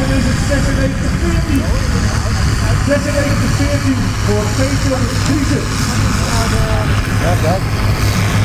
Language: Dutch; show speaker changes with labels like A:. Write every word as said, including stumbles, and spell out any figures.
A: dan is het zesennegentig veertien. zesennegentig veertien voor Peter Friese.
B: Ja, kijk.